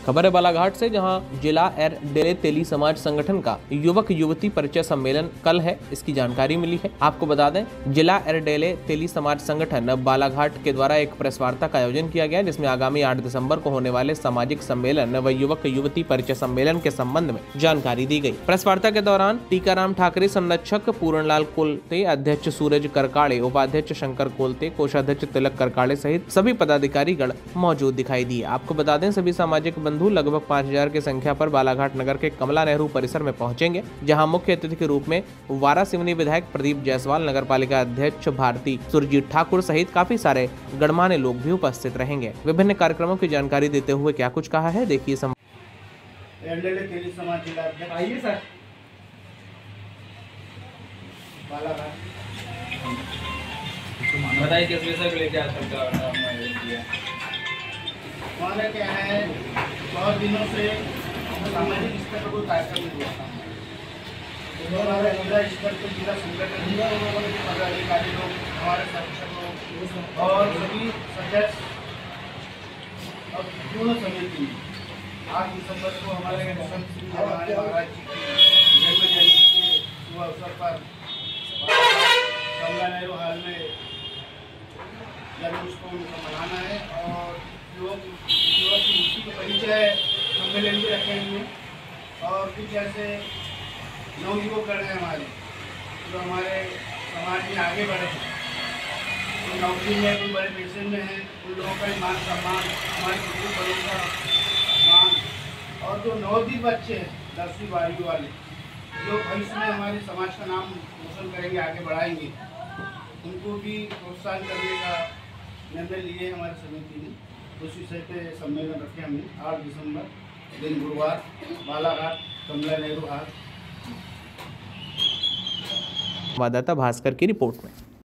खबर है बालाघाट से, जहां जिला एरडेले तेली समाज संगठन का युवक युवती परिचय सम्मेलन कल है, इसकी जानकारी मिली है। आपको बता दें, जिला एरडेले तेली समाज संगठन बालाघाट के द्वारा एक प्रेस वार्ता का आयोजन किया गया, जिसमें आगामी 8 दिसंबर को होने वाले सामाजिक सम्मेलन व युवक युवती परिचय सम्मेलन के संबंध में जानकारी दी गई। प्रेस वार्ता के दौरान टीकाराम ठाकरे, संरक्षक पूर्णलाल कोलते, अध्यक्ष सूरज करकाड़े, उपाध्यक्ष शंकर कोलते, कोषाध्यक्ष तिलक करकाड़े सहित सभी पदाधिकारीगण मौजूद दिखाई दिए। आपको बता दें, सभी सामाजिक बंधु लगभग 5000 की संख्या पर बालाघाट नगर के कमला नेहरू परिसर में पहुंचेंगे, जहां मुख्य अतिथि के रूप में वारासिवनी विधायक प्रदीप जायसवाल, नगर पालिका अध्यक्ष भारती सुरजीत ठाकुर सहित काफी सारे गणमान्य लोग भी उपस्थित रहेंगे। विभिन्न कार्यक्रमों की जानकारी देते हुए क्या कुछ कहा है, देखिए। आइए सर। बताइए किस विषय को लेकर आज का हमारा क्या है, बहुत दिनों से सामाजिक स्तर पर कोई कार्यक्रम नहीं हुआ था। हमारा जिला स्तर पर जिला संगठन पदाधिकारी लोग, हमारे संरक्षक लोग और सभी सदस्य और पूर्ण समिति 8 दिसंबर को हमारे संत श्री हमारे महाराज जी की जन्म जयंती के शुभ अवसर पर कमला नेहरू हॉल में जन्म उत्सव मनाना है और युवक युवती के परिचय सम्मेलन भी रखेंगे और कुछ ऐसे नवयुवक हैं हमारे जो हमारे समाज में आगे बढ़े हैं, कोई नौकरी में, कोई बड़े पेशे में हैं, उन लोगों का मान सम्मान, हमारे बुजुर्ग बड़ों का मान, और जो नवोदित बच्चे हैं 10वीं 12वीं वाले जो भविष्य में हमारे समाज का नाम रोशन करेंगे, आगे बढ़ाएंगे, उनको भी प्रोत्साहन करने का निर्णय लिए हमारी समिति ने। उस विषय पे सम्मेलन रखे हमने 8 दिसंबर दिन गुरुवार बालाघाट कमला नेहरू हाल। संवाददाता भास्कर की रिपोर्ट में।